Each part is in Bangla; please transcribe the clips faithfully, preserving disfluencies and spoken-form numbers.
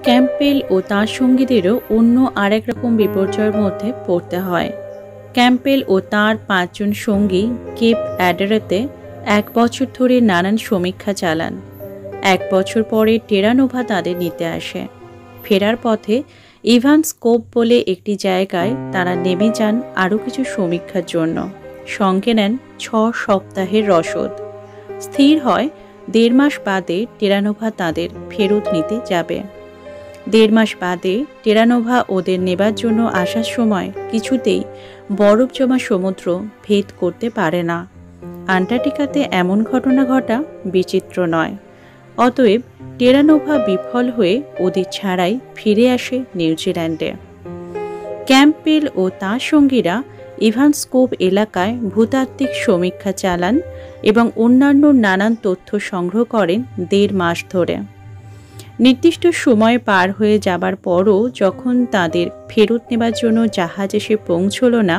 ক্যাম্পবেল ও তার সঙ্গীদেরও অন্য আরেক রকম বিপর্যয়ের মধ্যে পড়তে হয়। ক্যাম্পবেল ও তার পাঁচজন সঙ্গী কেপ অ্যাডারেতে এক বছর ধরে নানান সমীক্ষা চালান। এক বছর পরে টেরানোভা তাদের নিতে আসে। ফেরার পথে ইভান্স কোভ বলে একটি জায়গায় তারা নেমে যান আরও কিছু সমীক্ষার জন্য। সঙ্গে নেন ছ সপ্তাহের রসদ। স্থির হয় দেড় মাস বাদে টেরানোভা তাদের ফেরত নিতে যাবে। দেড় মাস বাদে টেরানোভা ওদের নেবার জন্য আসার সময় কিছুতেই বরফ জমা সমুদ্র ভেদ করতে পারে না। আন্টার্কটিকাতে এমন ঘটনা ঘটা বিচিত্র নয়। অতএব টেরানোভা বিফল হয়ে ওদের ছাড়াই ফিরে আসে নিউজিল্যান্ডে। ক্যাম্পবেল ও তার সঙ্গীরা ইভান্স কোভ এলাকায় ভূতাত্ত্বিক সমীক্ষা চালান এবং অন্যান্য নানান তথ্য সংগ্রহ করেন দেড় মাস ধরে। নির্দিষ্ট সময় পার হয়ে যাবার পরও যখন তাদের ফেরত নেবার জন্য জাহাজ এসে পৌঁছল না,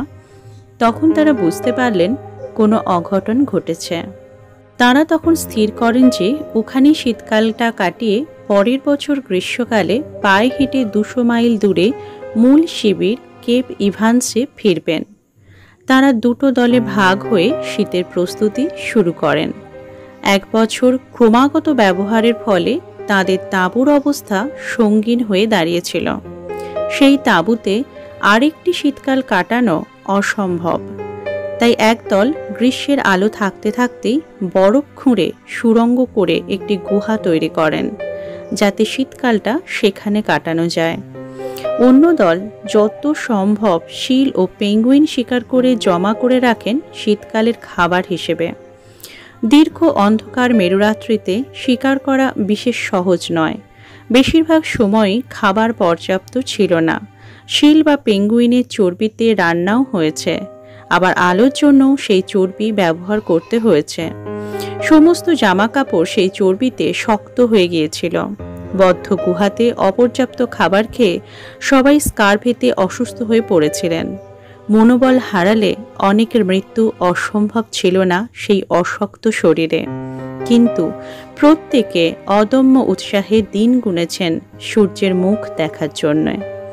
তখন তারা বুঝতে পারলেন কোনো অঘটন ঘটেছে। তারা তখন স্থির করেন যে ওখানেই শীতকালটা কাটিয়ে পরের বছর গ্রীষ্মকালে পায়ে হেঁটে দুশো মাইল দূরে মূল শিবির কেপ ইভান্সে ফিরবেন। তারা দুটো দলে ভাগ হয়ে শীতের প্রস্তুতি শুরু করেন। এক বছর ক্রমাগত ব্যবহারের ফলে তাদের তাঁবুর অবস্থা সঙ্গীন হয়ে দাঁড়িয়েছিল। সেই তাঁবুতে আরেকটি শীতকাল কাটানো অসম্ভব। তাই একদল গ্রীষ্মের আলো থাকতে থাকতেই বরফ খুঁড়ে সুড়ঙ্গ করে একটি গুহা তৈরি করেন, যাতে শীতকালটা সেখানে কাটানো যায়। অন্য দল যত সম্ভব শিল ও পেঙ্গুইন শিকার করে জমা করে রাখেন শীতকালের খাবার হিসেবে। দীর্ঘ অন্ধকার মেরুরাত্রিতে শিকার করা বিশেষ সহজ নয়। বেশিরভাগ সময়ই খাবার পর্যাপ্ত ছিল না। শিল বা পেঙ্গুইনের চর্বিতে রান্নাও হয়েছে, আবার আলোর জন্য সেই চর্বি ব্যবহার করতে হয়েছে। সমস্ত জামাকাপড় সেই চর্বিতে শক্ত হয়ে গিয়েছিল। বদ্ধ গুহাতে অপর্যাপ্ত খাবার খেয়ে সবাই স্কার্ভেতে অসুস্থ হয়ে পড়েছিলেন। মনোবল হারালে অনেকের মৃত্যু অসম্ভব ছিল না সেই অশক্ত শরীরে। কিন্তু প্রত্যেকে অদম্য উৎসাহে দিন গুনেছেন সূর্যের মুখ দেখার জন্য।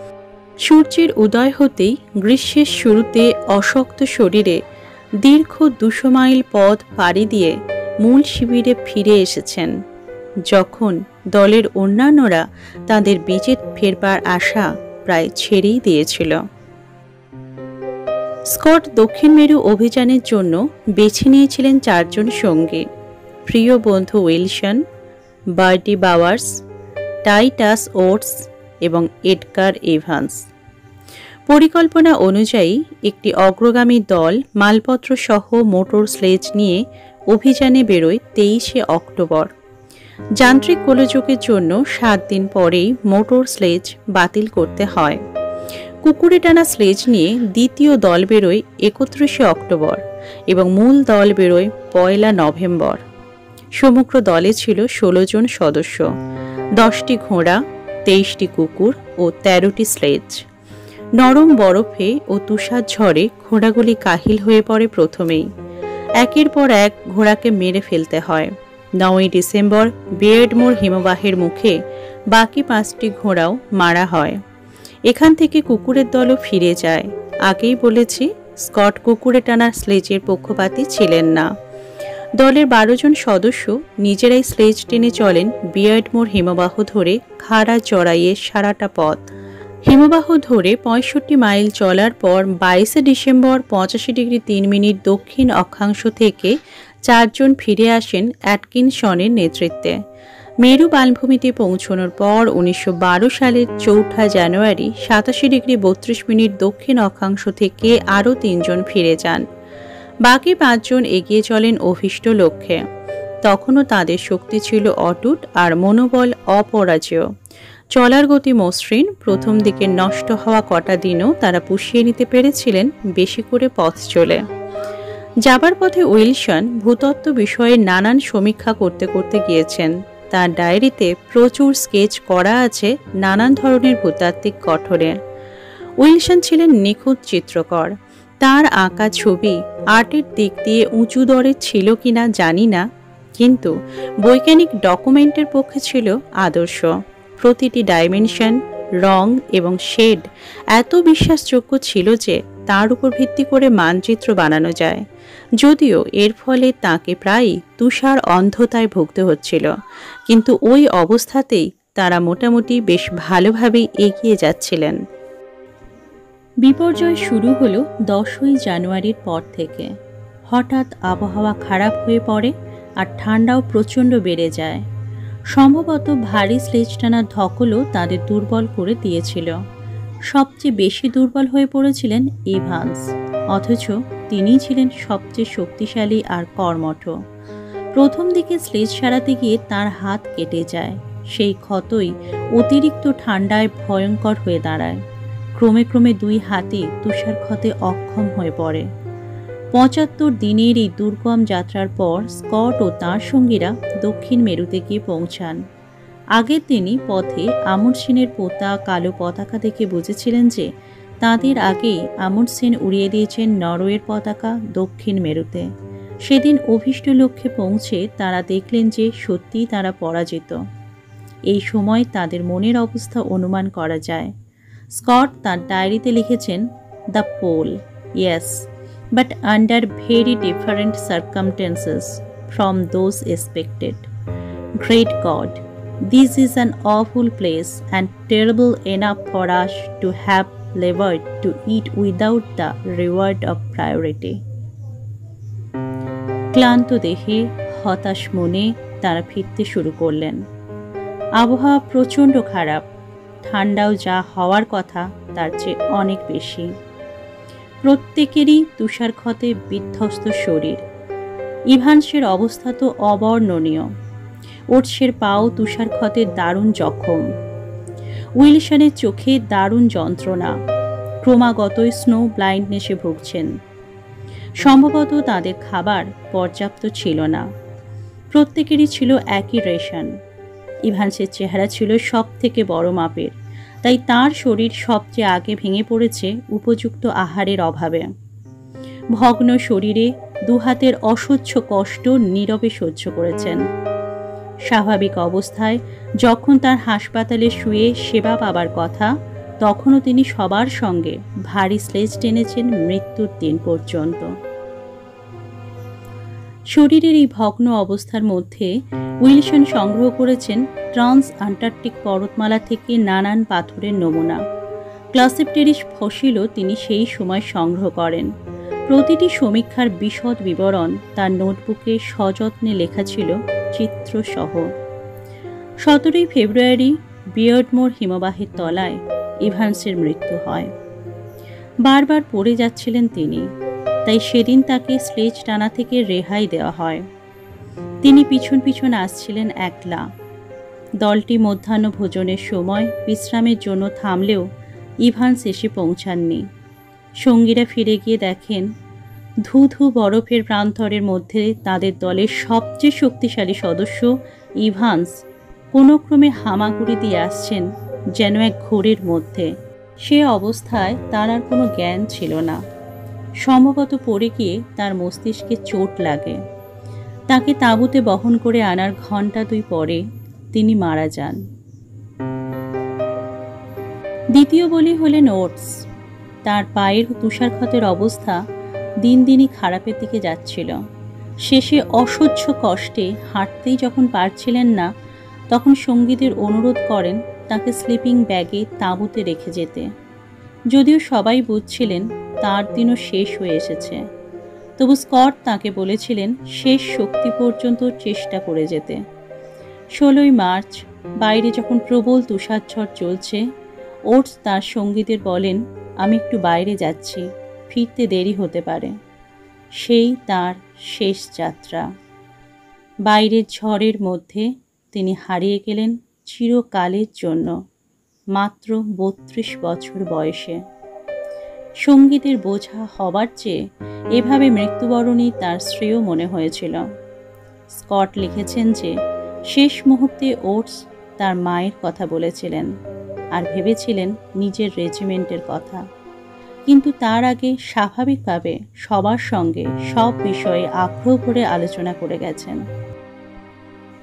সূর্যের উদয় হতেই গ্রীষ্মের শুরুতে অশক্ত শরীরে দীর্ঘ দুশো মাইল পথ পাড়ি দিয়ে মূল শিবিরে ফিরে এসেছেন, যখন দলের অন্যান্যরা তাদের বেঁচে ফেরবার আশা প্রায় ছেড়েই দিয়েছিল। স্কট দক্ষিণ মেরু অভিযানের জন্য বেছে নিয়েছিলেন চারজন সঙ্গী: প্রিয় বন্ধু Wilson, Birdie Bowers, Titus Oates এবং এডগার ইভান্স। পরিকল্পনা অনুযায়ী একটি অগ্রগামী দল মালপত্র সহ মোটর স্লেজ নিয়ে অভিযানে বেরোয় তেইশে অক্টোবর। যান্ত্রিক গোলযোগের জন্য সাত দিন পরেই মোটর স্লেজ বাতিল করতে হয়। কুকুরে টানা স্লেজ নিয়ে দ্বিতীয় দল বেরোয় একত্রিশে অক্টোবর এবং মূল দল বেরোয় পয়লা নভেম্বর। সমগ্র দলে ছিল ষোলো জন সদস্য, দশটি ঘোড়া, তেইশটি কুকুর ও তেরোটি স্লেজ। নরম বরফে ও তুষার ঝড়ে ঘোড়াগুলি কাহিল হয়ে পড়ে প্রথমেই। একের পর এক ঘোড়াকে মেরে ফেলতে হয়। নয়ই ডিসেম্বর বিয়ার্ডমোর হিমবাহের মুখে বাকি পাঁচটি ঘোড়াও মারা হয়। এখান থেকে কুকুরের দলও ফিরে যায়। আগেই বলেছি, স্কট কুকুরে টানা স্লেজের পক্ষপাতী ছিলেন না। দলের বারো জন সদস্য নিজেরাই স্লেজ টেনে চলেন বিয়ার্ডমোর হিমবাহ ধরে খাড়া চড়াইয়ে সারাটা পথ। হিমবাহ ধরে পঁয়ষট্টি মাইল চলার পর বাইশে ডিসেম্বর পঁচাশি ডিগ্রি তিন মিনিট দক্ষিণ অক্ষাংশ থেকে চারজন ফিরে আসেন অ্যাটকিনসনের নেতৃত্বে। মেরু বালভূমিতে পৌঁছানোর পর উনিশশো বারো সালের চৌঠা জানুয়ারি সাতাশি ডিগ্রি বত্রিশ মিনিট দক্ষিণ অক্ষাংশ থেকে আরও তিনজন ফিরে যান। বাকি পাঁচজন এগিয়ে চলেন অভীষ্ট লক্ষ্যে। তখনও তাদের শক্তি ছিল অটুট আর মনোবল অপরাজেয়। চলার গতি মসৃণ। প্রথম দিকে নষ্ট হওয়া কটা দিনও তারা পুষিয়ে নিতে পেরেছিলেন বেশি করে পথ চলে। যাবার পথে উইলসন ভূতত্ত্ব বিষয়ে নানান সমীক্ষা করতে করতে গিয়েছেন। তার ডায়েরিতে প্রচুর স্কেচ করা আছে নানান ধরনের ভূতাত্ত্বিক গঠনে। উইলসন ছিলেন নিখুঁত চিত্রকর। তার আঁকা ছবি আর্টের দিক দিয়ে উঁচু দরের ছিল কিনা জানি না, কিন্তু বৈজ্ঞানিক ডকুমেন্টের পক্ষে ছিল আদর্শ। প্রতিটি ডাইমেনশন, রং এবং শেড এত বিশ্বাসযোগ্য ছিল যে তার উপর ভিত্তি করে মানচিত্র বানানো যায়। যদিও এর ফলে তাকে প্রায়ই তুষার অন্ধতায় ভুগতে হচ্ছিল, কিন্তু ওই অবস্থাতেই তারা মোটামুটি বেশ ভালোভাবেই এগিয়ে যাচ্ছিলেন। বিপর্যয় শুরু হলো দশই জানুয়ারির পর থেকে। হঠাৎ আবহাওয়া খারাপ হয়ে পড়ে আর ঠান্ডাও প্রচণ্ড বেড়ে যায়। সম্ভবত ভারী স্লেজ টানার ধকলও তাদের দুর্বল করে দিয়েছিল। সবচেয়ে বেশি দুর্বল হয়ে পড়েছিলেন ইভান্স, অথচ তিনিই ছিলেন সবচেয়ে শক্তিশালী আর কর্মঠ। প্রথম দিকে স্লেজ সারাতে গিয়ে তার হাত কেটে যায়। সেই ক্ষতই অতিরিক্ত ঠান্ডায় ভয়ঙ্কর হয়ে দাঁড়ায়। ক্রমে ক্রমে দুই হাতই তুষার ক্ষতে অক্ষম হয়ে পড়ে। পঁচাত্তর দিনের এই দুর্গম যাত্রার পর স্কট ও তাঁর সঙ্গীরা দক্ষিণ মেরুতে গিয়ে পৌঁছান। আগে তিনি পথে আমুন্ডসেনের পোতা কালো পতাকা দেখে বুঝেছিলেন যে তাঁদের আগেই আমুন্ডসেন উড়িয়ে দিয়েছেন নরওয়ের পতাকা দক্ষিণ মেরুতে। সেদিন অভীষ্ট লক্ষ্যে পৌঁছে তারা দেখলেন যে সত্যিই তারা পরাজিত। এই সময় তাদের মনের অবস্থা অনুমান করা যায়। স্কট তার ডায়েরিতে লিখেছেন, the pole, yes, but under very different circumstances from those expected. Great God, this is an awful place and terrible enough for us to have labored to eat without the reward of priority. ক্লান্ত দেহে হতাশ মনে তারা ফিরতে শুরু করলেন। আবহাওয়া প্রচণ্ড খারাপ, ঠান্ডাও যা হওয়ার কথা তার চেয়ে অনেক বেশি। প্রত্যেকেরই তুষারক্ষতে বিধ্বস্ত শরীর। ইভান্সের অবস্থা তো অবর্ণনীয়। ওটসের পাও তুষারক্ষতে দারুণ জখম। উইলসনের চোখে দারুণ যন্ত্রণা। ক্রমাগত স্নো ব্লাইন্ডনেসে ভুগছেন। সম্ভবত তাদের খাবার পর্যাপ্ত ছিল না। প্রত্যেকেরই ছিল একই রেশন। ইভান্সের চেহারা ছিল সব থেকে বড় মাপের, তাই তার শরীর সবচেয়ে আগে ভেঙে পড়েছে উপযুক্ত আহারের অভাবে। ভগ্ন শরীরে দুহাতের অসহ্য কষ্ট নীরবে সহ্য করেছেন। স্বাভাবিক অবস্থায় যখন তার হাসপাতালে শুয়ে সেবা পাবার কথা, তখনও তিনি সবার সঙ্গে ভারী স্লেজ টেনেছেন মৃত্যুর দিন পর্যন্ত। শরীরের এই ভগ্ন অবস্থার মধ্যে উইলসন সংগ্রহ করেছেন ট্রান্স আন্টার্কটিক পর্বতমালা থেকে নানান পাথরের নমুনা। ক্লাসেপটেরিস ফসিলও তিনি সেই সময় সংগ্রহ করেন। প্রতিটি সমীক্ষার বিশদ বিবরণ তার নোটবুকে সযত্নে লেখা ছিল চিত্রসহ। সতেরোই ফেব্রুয়ারি বিয়ার্ডমোর হিমবাহের তলায় ইভান্সের মৃত্যু হয়। বারবার পড়ে যাচ্ছিলেন তিনি, তাই সেদিন তাকে স্লেজ টানা থেকে রেহাই দেওয়া হয়। তিনি পিছন পিছন আসছিলেন একলা। দলটি মধ্যাহ্ন ভোজনের সময় বিশ্রামের জন্য থামলেও ইভান্স এসে পৌঁছাননি। সঙ্গীরা ফিরে গিয়ে দেখেন ধু ধু বরফের প্রান্তরের মধ্যে তাদের দলের সবচেয়ে শক্তিশালী সদস্য ইভান্স কোনো ক্রমে হামাগুড়ি দিয়ে আসছেন যেন এক ঘোরের মধ্যে। সে অবস্থায় তার আর কোনো জ্ঞান ছিল না। সম্ভবত পড়ে গিয়ে তার মস্তিষ্কে চোট লাগে। তাকে তাঁবুতে বহন করে আনার ঘণ্টা দুই পরে তিনি মারা যান। দ্বিতীয় বলি হলেন ওটস। তার পায়ের তুষারক্ষতের অবস্থা দিন দিনই খারাপের দিকে যাচ্ছিল। শেষে অসহ্য কষ্টে হাঁটতেই যখন পারছিলেন না, তখন সঙ্গীদের অনুরোধ করেন তাকে স্লিপিং ব্যাগে তাঁবুতে রেখে যেতে। যদিও সবাই বুঝছিলেন তার দিনও শেষ হয়ে এসেছে, তবু স্কট তাকে বলেছিলেন শেষ শক্তি পর্যন্ত চেষ্টা করে যেতে। ষোলোই মার্চ বাইরে যখন প্রবল তুষারঝড় চলছে, ওটস তার সঙ্গীদের বলেন, আমি একটু বাইরে যাচ্ছি, ফিরতে দেরি হতে পারে। সেই তার শেষ যাত্রা। বাইরের ঝড়ের মধ্যে তিনি হারিয়ে গেলেন চিরকালের জন্য, মাত্র বত্রিশ বছর বয়সে। সঙ্গীতের বোঝা হবার চেয়ে এভাবে মৃত্যুবরণই তার শ্রেয় মনে হয়েছিল। স্কট লিখেছেন যে শেষ মুহূর্তে ওটস তার মায়ের কথা বলেছিলেন আর ভেবেছিলেন নিজের রেজিমেন্টের কথা, কিন্তু তার আগে স্বাভাবিকভাবে সবার সঙ্গে সব বিষয়ে আগ্রহ করে আলোচনা করে গেছেন।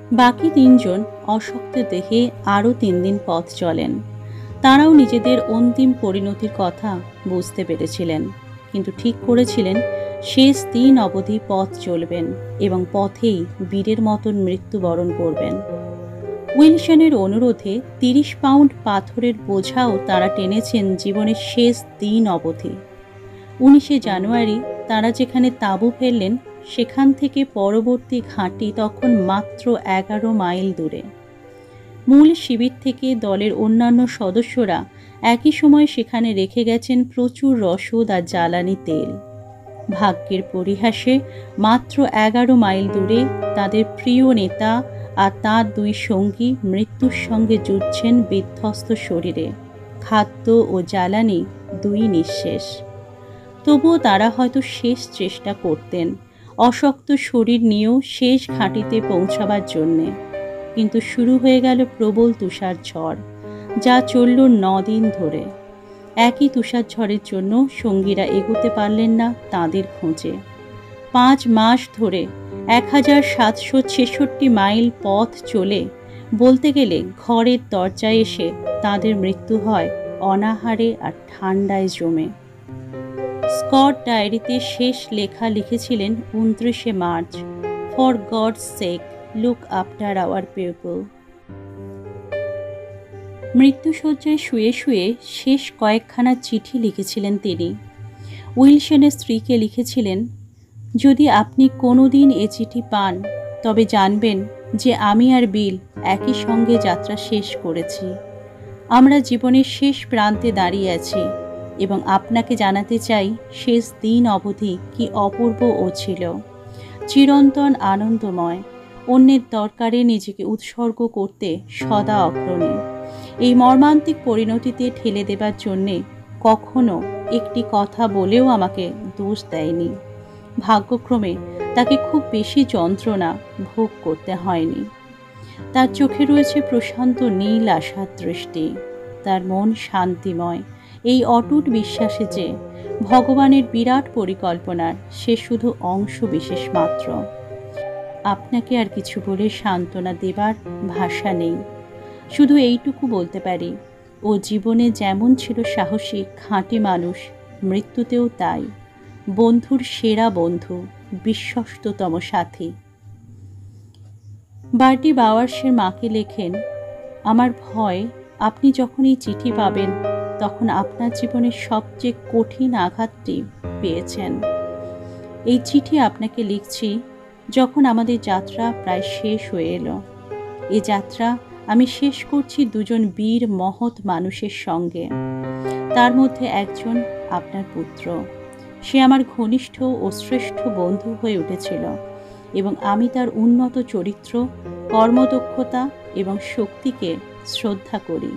বাকি তিনজন অশক্ত দেহে আরও তিন দিন পথ চলেন। তারাও নিজেদের অন্তিম পরিণতির কথা বুঝতে পেরেছিলেন, কিন্তু ঠিক করেছিলেন শেষ দিন অবধি পথ চলবেন এবং পথেই বীরের মতন মৃত্যুবরণ করবেন। উইলসনের অনুরোধে তিরিশ পাউন্ড পাথরের বোঝাও তারা টেনেছেন জীবনের শেষ দিন অবধি। উনিশে জানুয়ারি তারা যেখানে তাঁবু ফেললেন সেখান থেকে পরবর্তী ঘাঁটি তখন মাত্র এগারো মাইল দূরে। মূল শিবির থেকে দলের অন্যান্য সদস্যরা একই সময় সেখানে রেখে গেছেন প্রচুর রসদ আর জ্বালানি তেল। ভাগ্যের পরিহাসে মাত্র এগারো মাইল দূরে তাদের প্রিয় নেতা আর তাঁর দুই সঙ্গী মৃত্যুর সঙ্গে যুদ্ধছেন বিধ্বস্ত শরীরে, খাদ্য ও জ্বালানি দুই নিঃশেষ। তবুও তারা হয়তো শেষ চেষ্টা করতেন অশক্ত শরীর নিয়েও শেষ ঘাঁটিতে পৌঁছাবার জন্যে। কিন্তু শুরু হয়ে গেল প্রবল তুষার ঝড়, যা চলল নদিন ধরে। একই তুষার ঝড়ের জন্য সঙ্গীরা এগোতে পারলেন না তাঁদের খোঁজে। পাঁচ মাস ধরে এক হাজার সাতশো ছেষট্টি মাইল পথ চলে বলতে গেলে ঘরের দরজায় এসে তাঁদের মৃত্যু হয় অনাহারে আর ঠান্ডায় জমে। স্কট ডায়েরিতে শেষ লেখা লিখেছিলেন উনত্রিশে March, for God's sake look after our people. মৃত্যুশয্যায় শুয়ে শুয়ে শেষ কয়েকখানা চিঠি লিখেছিলেন তিনি। উইলসনের স্ত্রীকে লিখেছিলেন, যদি আপনি কোনো দিন এ চিঠি পান তবে জানবেন যে আমি আর বিল একই সঙ্গে যাত্রা শেষ করেছি। আমরা জীবনের শেষ প্রান্তে দাঁড়িয়ে আছি এবং আপনাকে জানাতে চাই শেষ দিন অবধি কি অপূর্ব ও ছিল, চিরন্তন আনন্দময়, অন্যের দরকারে নিজেকে উৎসর্গ করতে সদা অগ্রণী। এই মর্মান্তিক পরিণতিতে ঠেলে দেবার জন্যে কখনো একটি কথা বলেও আমাকে দোষ দেয়নি। ভাগ্যক্রমে তাকে খুব বেশি যন্ত্রণা ভোগ করতে হয়নি। তার চোখে রয়েছে প্রশান্ত নীল আশার দৃষ্টি, তার মন শান্তিময় এই অটুট বিশ্বাসে যে ভগবানের বিরাট পরিকল্পনার সে শুধু অংশ বিশেষ মাত্র। আপনাকে আর কিছু বলে সান্ত্বনা দেবার ভাষা নেই, শুধু এইটুকু বলতে পারি ও জীবনে যেমন ছিল সাহসী খাঁটি মানুষ, মৃত্যুতেও তাই, বন্ধুর সেরা বন্ধু, বিশ্বস্ততম সাথী। বার্টি বাওয়ার্সের মাকে লেখেন, আমার ভয় আপনি যখন এই চিঠি পাবেন তখন আপনার জীবনের সবচেয়ে কঠিন আঘাতটি পেয়েছেন। এই চিঠি আপনাকে লিখছি যখন আমাদের যাত্রা প্রায় শেষ হয়ে এলো। এ যাত্রা আমি শেষ করছি দুজন বীর মহৎ মানুষের সঙ্গে। তার মধ্যে একজন আপনার পুত্র। সে আমার ঘনিষ্ঠ ও শ্রেষ্ঠ বন্ধু হয়ে উঠেছিল এবং আমি তার উন্নত চরিত্র, কর্মদক্ষতা এবং শক্তিকে শ্রদ্ধা করি।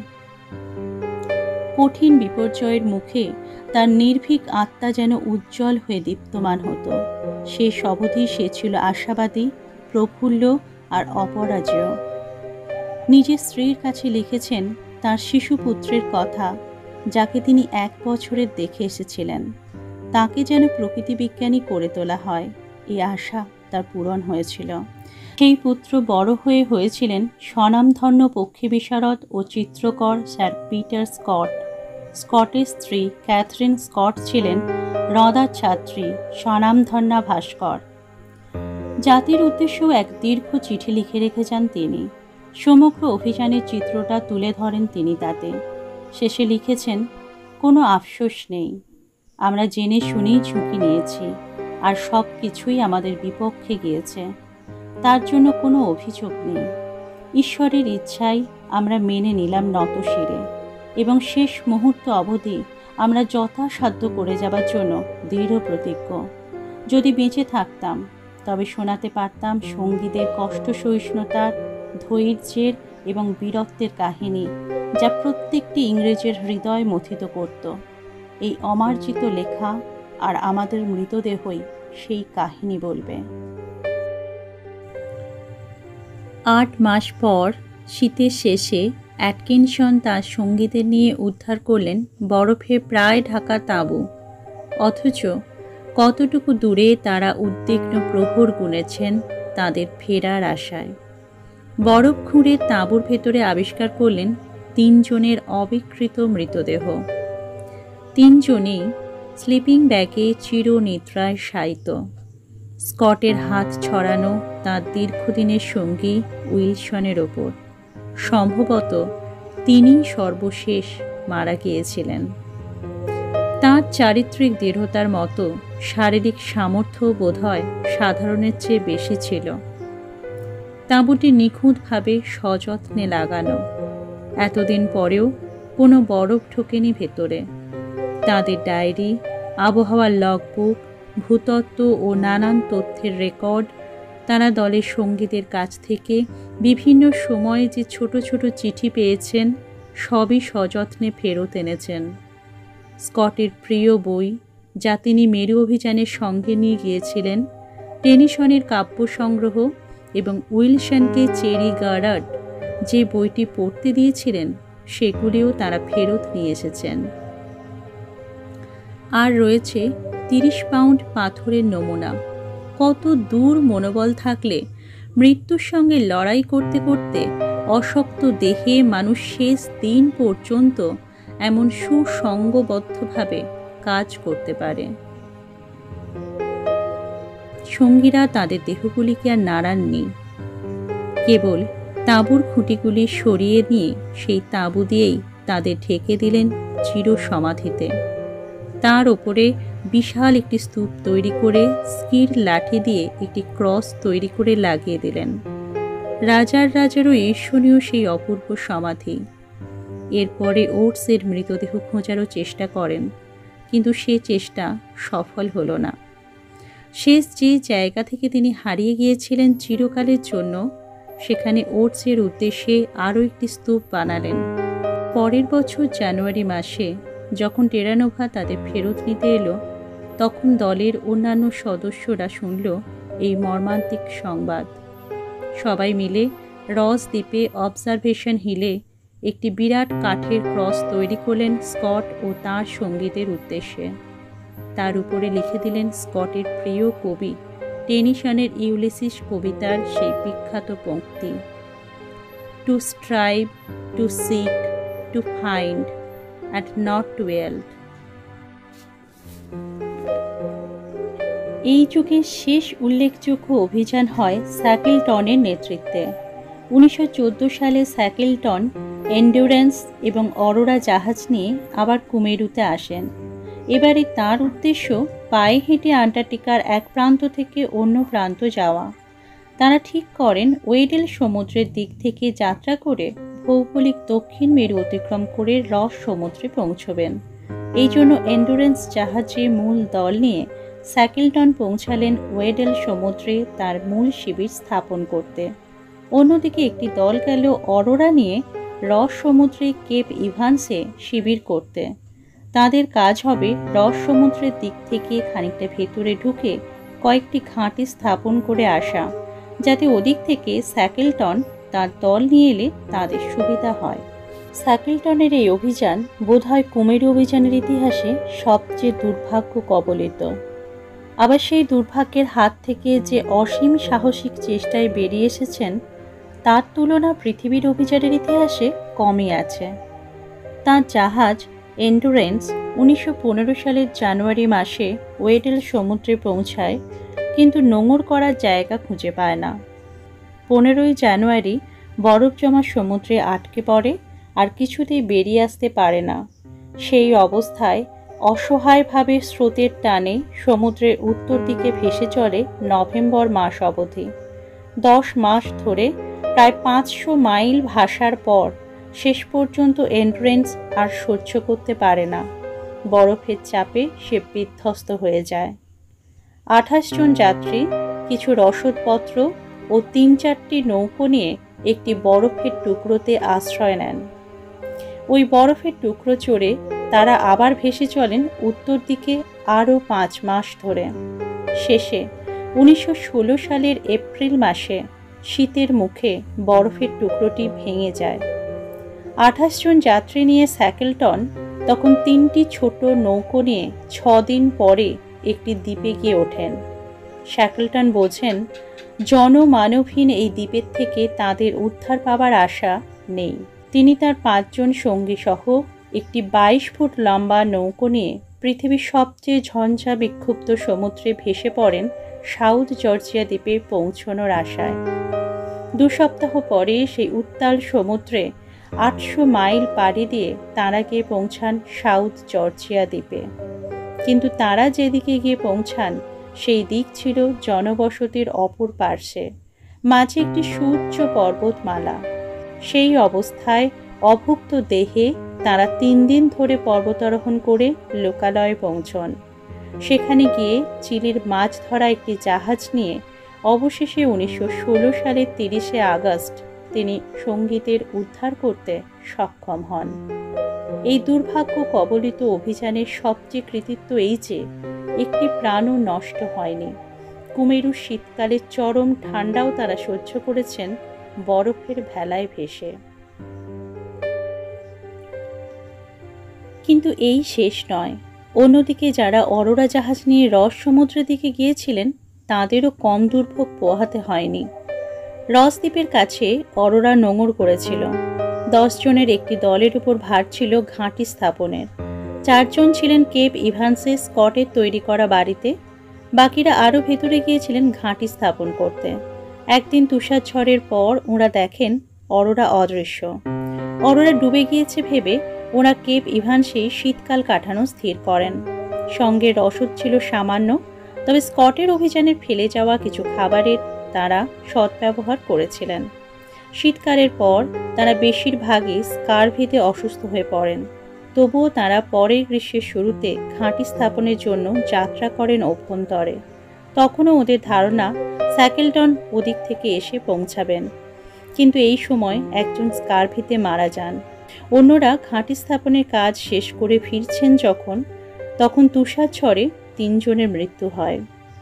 কঠিন বিপর্যয়ের মুখে তার নির্ভীক আত্মা যেন উজ্জ্বল হয়ে দীপ্তমান হতো। শেষ অবধি সে ছিল আশাবাদী, প্রফুল্ল আর অপরাজেয়। নিজের স্ত্রীর কাছে লিখেছেন তার শিশুপুত্রের কথা, যাকে তিনি এক বছরের দেখে এসেছিলেন। তাকে যেন প্রকৃতি বিজ্ঞানী করে তোলা হয়, এই আশা তার পূরণ হয়েছিল। সেই পুত্র বড় হয়ে হয়েছিলেন স্বনামধন্য পক্ষী বিশারদ ও চিত্রকর স্যার পিটার স্কট। স্কটের স্ত্রী ক্যাথরিন স্কট ছিলেন রদার ছাত্রী, স্বনামধন্যা ভাস্কর। জাতির উদ্দেশ্যেও এক দীর্ঘ চিঠি লিখে রেখে যান তিনি। সমগ্র অভিযানের চিত্রটা তুলে ধরেন তিনি তাতে। শেষে লিখেছেন, কোনো আফসোস নেই, আমরা জেনে শুনেই ঝুঁকি নিয়েছি আর সব কিছুই আমাদের বিপক্ষে গিয়েছে, তার জন্য কোনো অভিযোগ নেই। ঈশ্বরের ইচ্ছাই আমরা মেনে নিলাম নত শিরে এবং শেষ মুহূর্ত অবধি আমরা যথাসাধ্য করে যাবার জন্য দৃঢ় প্রতিজ্ঞ। যদি বেঁচে থাকতাম তবে শোনাতে পারতাম সঙ্গীদের কষ্ট সহিষ্ণুতার, ধৈর্যের এবং বীরত্বের কাহিনী, যা প্রত্যেকটি ইংরেজের হৃদয় মথিত করত। এই অমার্জিত লেখা আর আমাদের মৃতদেহই সেই কাহিনী বলবে। আট মাস পর শীতের শেষে অ্যাটকিনসন তার সঙ্গীদের নিয়ে উদ্ধার করলেন বরফে প্রায় ঢাকা তাঁবু। অথচ কতটুকু দূরে তারা উদ্বিগ্ন প্রহর গুনেছেন তাদের ফেরার আশায়। বরফ খুঁড়ে তাঁবুর ভেতরে আবিষ্কার করলেন তিনজনের অবিকৃত মৃতদেহ। তিনজনেই স্লিপিং ব্যাগে চিরনিদ্রায় শায়িত। স্কটের হাত ছড়ানো তার দীর্ঘদিনের সঙ্গী উইলসনের ওপর। সম্ভবত তিনি সর্বশেষ মারা গিয়েছিলেন। তাঁর চারিত্রিক দৃঢ়তার মতো শারীরিক সামর্থ্য বোধহয় সাধারণের চেয়ে বেশি ছিল। তাঁবুটি নিখুঁতভাবে সযত্নে লাগানো। এতদিন পরেও কোনো বরফ ঢোকেনি ভেতরে। তাঁদের ডায়েরি, আবহাওয়ার লগবুক, ভূতত্ত্ব ও নানান তথ্যের রেকর্ড, তারা দলের সঙ্গীদের কাছ থেকে বিভিন্ন সময়ে যে ছোট ছোট চিঠি পেয়েছেন, সবই সযত্নে ফেরত এনেছেন। স্কটের প্রিয় বই, যা তিনি মেরু অভিযানের সঙ্গে নিয়ে গিয়েছিলেন, টেনিসনের কাব্য সংগ্রহ এবং উইলসনকে চেরি গার্ডার্ড যে বইটি পড়তে দিয়েছিলেন, সেগুলিও তারা ফেরত নিয়ে এসেছেন। আর রয়েছে তিরিশ পাউন্ড পাথরের নমুনা। কত দূর মনোবল থাকলে মৃত্যুর সঙ্গে লড়াই করতে করতে অশক্ত দেহে মানুষ শেষ দিন পর্যন্ত এমন সুসংগবদ্ধভাবে কাজ করতে পারে। সঙ্গীরা তাদের দেহগুলিকে আর নাড়াননি, কেবল তাঁবুর খুঁটিগুলি সরিয়ে নিয়ে সেই তাঁবু দিয়েই তাদের ঢেকে দিলেন চির সমাধিতে। তার ওপরে বিশাল একটি স্তূপ তৈরি করে স্কির লাঠি দিয়ে একটি ক্রস তৈরি করে লাগিয়ে দিলেন। রাজার রাজারও ঈর্ষণীয় সেই অপূর্ব সমাধি। এরপরে ওটসের মৃতদেহ খোঁজারও চেষ্টা করেন, কিন্তু সে চেষ্টা সফল হলো না। শেষ যে জায়গা থেকে তিনি হারিয়ে গিয়েছিলেন চিরকালের জন্য, সেখানে ওটসের উদ্দেশ্যে আরও একটি স্তূপ বানালেন। পরের বছর জানুয়ারি মাসে যখন টেরানোভা তাদের ফেরত নিতে এলো, তখন দলের অন্যান্য সদস্যরা শুনল এই মর্মান্তিক সংবাদ। সবাই মিলে রস দ্বীপে অবজারভেশন হিলে একটি বিরাট কাঠের ক্রস তৈরি করলেন স্কট ও তাঁর সঙ্গীদের উদ্দেশ্যে। তার উপরে লিখে দিলেন স্কটের প্রিয় কবি টেনিসনের ইউলিসিস কবিতার সেই বিখ্যাত পংক্তি, to strive, to seek, to find and not to wield। এই যুগের শেষ উল্লেখযোগ্য অভিযান হয় স্যাকেলটনের নেতৃত্বে। উনিশশো চোদ্দো সালে স্যাকেলটন এন্ডুরেন্স এবং অরোরা জাহাজ নিয়ে আবার কুমেরুতে আসেন। এবারে তার উদ্দেশ্য পায়ে হেঁটে আন্টার্কটিকার এক প্রান্ত থেকে অন্য প্রান্ত যাওয়া। তারা ঠিক করেন ওয়েডেল সমুদ্রের দিক থেকে যাত্রা করে ভৌগোলিক দক্ষিণ মেরু অতিক্রম করে রস সমুদ্রে পৌঁছবেন। এই জন্য এন্ডুরেন্স জাহাজে মূল দল নিয়ে স্যাকেলটন পৌঁছালেন ওয়েডেল সমুদ্রে তার মূল শিবির স্থাপন করতে। অন্যদিকে একটি দল গেল অরোরা নিয়ে রস সমুদ্রে কেপ ইভান্সে শিবির করতে। তাদের কাজ হবে রস সমুদ্রের দিক থেকে খানিকটা ভেতরে ঢুকে কয়েকটি ঘাঁটি স্থাপন করে আসা, যাতে ওদিক থেকে স্যাকেলটন তার দল নিয়ে এলে তাদের সুবিধা হয়। স্যাকেলটনের এই অভিযান বোধহয় কুমেরু অভিযানের ইতিহাসে সবচেয়ে দুর্ভাগ্য কবলিত। আবার সেই দুর্ভাগ্যের হাত থেকে যে অসীম সাহসিক চেষ্টায় বেরিয়ে এসেছেন, তার তুলনা পৃথিবীর অভিযানের ইতিহাসে কমই আছে। তাঁর জাহাজ এন্ডুরেন্স উনিশশো পনেরো সালের জানুয়ারি মাসে ওয়েডেল সমুদ্রে পৌঁছায়, কিন্তু নোঙর করার জায়গা খুঁজে পায় না। পনেরোই জানুয়ারি বরফ জমা সমুদ্রে আটকে পড়ে আর কিছুতেই বেরিয়ে আসতে পারে না। সেই অবস্থায় অসহায়ভাবে স্রোতের টানে সমুদ্রের উত্তর দিকে ভেসে চলে নভেম্বর মাস অবধি। দশ মাস ধরে প্রায় পাঁচশো মাইল ভাসার পর শেষ পর্যন্ত এন্ডুরেন্স আর সহ্য করতে পারে না। বরফের চাপে সে বিধ্বস্ত হয়ে যায়। আঠাশ জন যাত্রী, কিছু রসদপত্র ও তিন চারটি নৌকো নিয়ে একটি বরফের টুকরোতে আশ্রয় নেন। ওই বরফের টুকরো চড়ে তারা আবার ভেসে চলেন উত্তর দিকে আরও পাঁচ মাস ধরে। শেষে উনিশশো ষোলো সালের এপ্রিল মাসে শীতের মুখে বরফের টুকরোটি ভেঙে যায়। আঠাশ জন যাত্রী নিয়ে স্যাকেলটন তখন তিনটি ছোট নৌকো নিয়ে ছদিন পরে একটি দ্বীপে গিয়ে ওঠেন। শ্যাকলটন বোঝেন জনমানবহীন এই দ্বীপের থেকে তাদের উদ্ধার পাবার আশা নেই। তিনি তার পাঁচজন সঙ্গী সহ একটি বাইশ ফুট লম্বা নৌকো নিয়ে পৃথিবীর সবচেয়ে ঝঞ্ঝা বিক্ষুব্ধ সমুদ্রে ভেসে পড়েন সাউথ জর্জিয়া দ্বীপে পৌঁছানোর আশায়। দু সপ্তাহ পরে সেই উত্তাল সমুদ্রে আটশো মাইল পাড়ি দিয়ে তাঁরা গিয়ে পৌঁছান সাউথ জর্জিয়া দ্বীপে। কিন্তু তাঁরা যেদিকে গিয়ে পৌঁছান সেই দিক ছিল জনবসতির অপর পার্শ্বে, মাঝে একটি সুউচ্চ পর্বতমালা। সেই অবস্থায় অভুক্ত দেহে তাঁরা তিন দিন ধরে পর্বতারোহণ করে লোকালয়ে পৌঁছন। সেখানে গিয়ে চিলির মাছ ধরা একটি জাহাজ নিয়ে অবশেষে উনিশশো ষোলো সালের তিরিশে আগস্ট তিনি সঙ্গীতের উদ্ধার করতে সক্ষম হন। এই দুর্ভাগ্য কবলিত অভিযানের সবচেয়ে কৃতিত্ব এই যে একটি প্রাণও নষ্ট হয়নি। কুমেরু শীতকালের চরম ঠান্ডাও তারা সহ্য করেছেন বরফের ভেলায় ভেসে। কিন্তু এই শেষ নয়। অন্যদিকে যারা অরোরা জাহাজ নিয়ে রস সমুদ্রের দিকে গিয়েছিলেন তাঁদেরও কম দুর্ভোগ পোহাতে হয়নি। রস দ্বীপের কাছে অরোরা নোঙর করেছিল। দশ জনের একটি দলের উপর ভার ছিল ঘাঁটি স্থাপনের। চারজন ছিলেন কেপ ইভান্সে স্কটের তৈরি করা বাড়িতে, বাকিরা আরও ভেতরে গিয়েছিলেন ঘাঁটি স্থাপন করতে। একদিন তুষার ঝড়ের পর ওরা দেখেন অরোরা অদৃশ্য। অরোরা ডুবে গিয়েছে ভেবে ওরা কেপ ইভান্সে শীতকাল কাটানো স্থির করেন। সঙ্গে রসদ ছিল সামান্য, তবে স্কটের অভিযানের ফেলে যাওয়া কিছু খাবারের তারা সদ্ব্যবহার করেছিলেন। শীতকালের পর তারা বেশিরভাগই স্কারভিতে অসুস্থ হয়ে পড়েন। তবুও তারা পরের গ্রীষ্মের শুরুতে ঘাঁটি স্থাপনের জন্য যাত্রা করেন অভ্যন্তরে। তখনও ওদের ধারণা শ্যাকলটন ওদিক থেকে এসে পৌঁছাবেন, কিন্তু এই সময় একজন স্কারভিতে মারা যান। অন্যরা ঘাঁটি স্থাপনের কাজ শেষ করে ফিরছেন যখন, তখন তুষার ঝড়ে তিনজনের মৃত্যু হয়।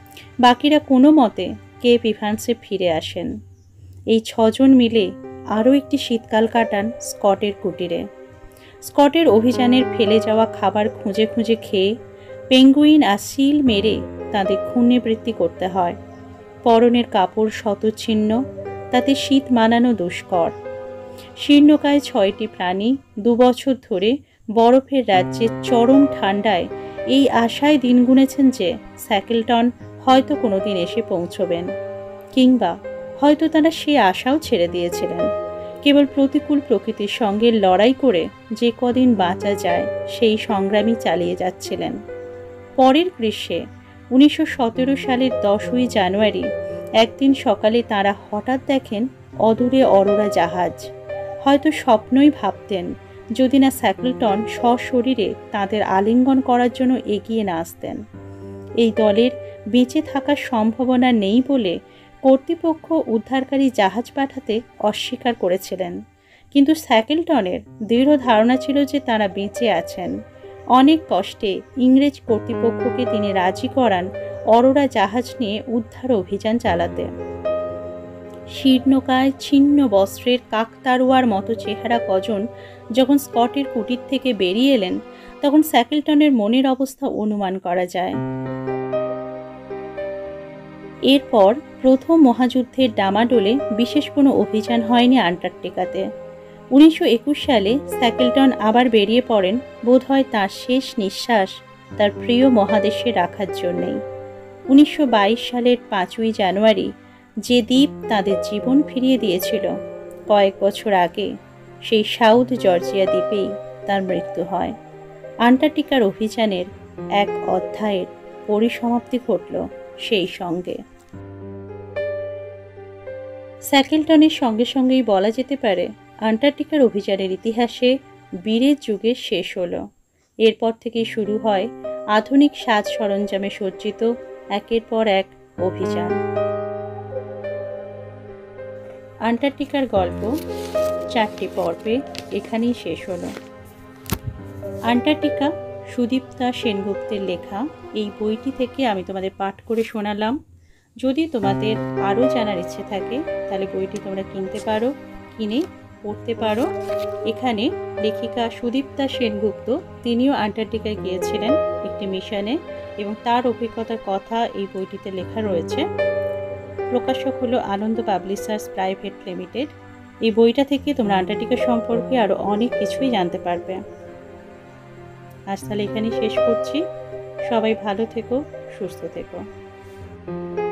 বাকিরা কোনো মতে কেপ ইভান্সে ফিরে আসেন। এই ছজন মিলে আরও একটি শীতকাল কাটান স্কটের কুটিরে। স্কটের অভিযানের ফেলে যাওয়া খাবার খুঁজে খুঁজে খেয়ে পেঙ্গুইন আর সিল মেরে তাদের পুনরাবৃত্তি করতে হয়। পরনের কাপড় শতচ্ছিন্ন, তাতে শীত মানানো দুষ্কর। শীর্ণকায় ছয়টি প্রাণী দুবছর ধরে বরফের রাজ্যের চরম ঠান্ডায় এই আশায় দিন গুনেছেন যে শ্যাকলটন হয়তো কোনোদিন এসে পৌঁছবেন, কিংবা হয়তো তারা সে আশাও ছেড়ে দিয়েছিলেন। কেবল প্রতিকূল প্রকৃতির সঙ্গে লড়াই করে যে কদিন বাঁচা যায় সেই সংগ্রামই চালিয়ে যাচ্ছিলেন। পরের গ্রীষ্মে উনিশশো সতেরো সালের দশই জানুয়ারি একদিন সকালে তারা হঠাৎ দেখেন অদূরে অরোরা জাহাজ। হয়তো স্বপ্নই ভাবতেন যদি না শ্যাকলটন সশরীরে তাদের আলিঙ্গন করার জন্য এগিয়ে না আসতেন। এই দলের বেঁচে থাকার সম্ভাবনা নেই বলে কর্তৃপক্ষ উদ্ধারকারী জাহাজ পাঠাতে অস্বীকার করেছিলেন, কিন্তু শ্যাকলটনের দৃঢ় ধারণা ছিল যে তারা বেঁচে আছেন। অনেক কষ্টে ইংরেজ কর্তৃপক্ষকে তিনি রাজি করান অরোরা জাহাজ নিয়ে উদ্ধার অভিযান চালাতে। শীর্ণকায় ছিন্ন বস্ত্রের কাকতারুয়ার মতো চেহারা কজন যখন স্কটের কুটির থেকে বেরিয়ে এলেন, তখন শ্যাকলটনের মনের অবস্থা অনুমান করা যায়। এরপর প্রথম মহাযুদ্ধের ডামাডোলে বিশেষ কোনো অভিযান হয়নি আন্টার্কটিকাতে। উনিশশো একুশ সালে শ্যাকলটন আবার বেরিয়ে পড়েন বোধহয় তাঁর শেষ নিঃশ্বাস তার প্রিয় মহাদেশে রাখার জন্যেই। উনিশশো বাইশ সালের পাঁচই জানুয়ারি যে দ্বীপ তাদের জীবন ফিরিয়ে দিয়েছিল, কয়েক বছর আগে সেই সাউথ জর্জিয়া দ্বীপেই তার মৃত্যু হয়। আন্টার্কটিকার অভিযানের এক অধ্যায়ের পরিসমাপ্তি ঘটল সেই সঙ্গে। শ্যাকলটনের সঙ্গে সঙ্গেই বলা যেতে পারে আন্টার্কটিকার অভিযানের ইতিহাসে বীরের যুগের শেষ হলো। এরপর থেকেই শুরু হয় আধুনিক সাজ সরঞ্জামে সজ্জিত একের পর এক অভিযান। আন্টার্কটিকার গল্প চারটি পর্বে এখানেই শেষ হলো। আন্টার্কটিকা সুদীপ্তা সেনগুপ্তের লেখা এই বইটি থেকে আমি তোমাদের পাঠ করে শোনালাম। যদি তোমাদের আরও জানার ইচ্ছে থাকে তাহলে বইটি তোমরা কিনতে পারো, কিনে পড়তে পারো। এখানে লেখিকা সুদীপ্তা সেনগুপ্ত তিনিও আন্টার্কটিকায় গিয়েছিলেন একটি মিশনে, এবং তার অভিজ্ঞতার কথা এই বইটিতে লেখা রয়েছে। প্রকাশক হলো আনন্দ পাবলিশার্স প্রাইভেট লিমিটেড। এই বইটা থেকে তোমরা আন্টার্কটিকা সম্পর্কে আরও অনেক কিছুই জানতে পারবে। আজ তাহলে এখানেই শেষ করছি। সবাই ভালো থেকো, সুস্থ থেকো।